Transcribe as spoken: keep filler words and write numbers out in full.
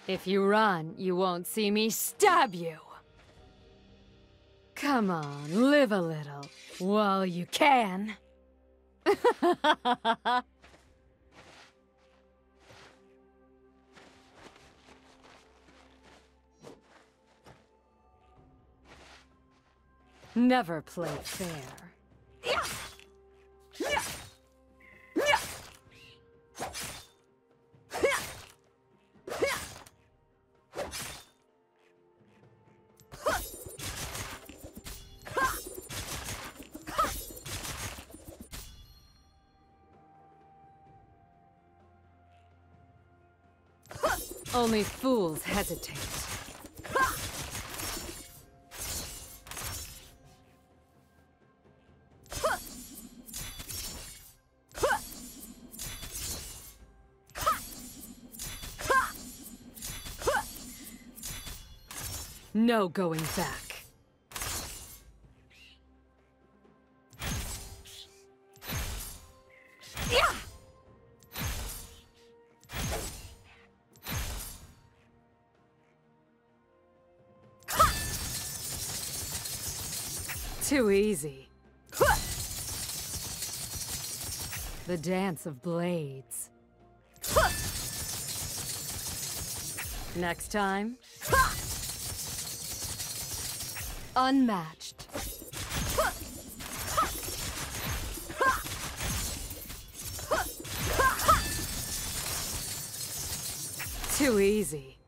If you run, you won't see me stab you. Come on, live a little while you can. Never play fair. Only fools hesitate. No going back. Yeah! Too easy. The dance of blades. Next time. Unmatched. Too easy.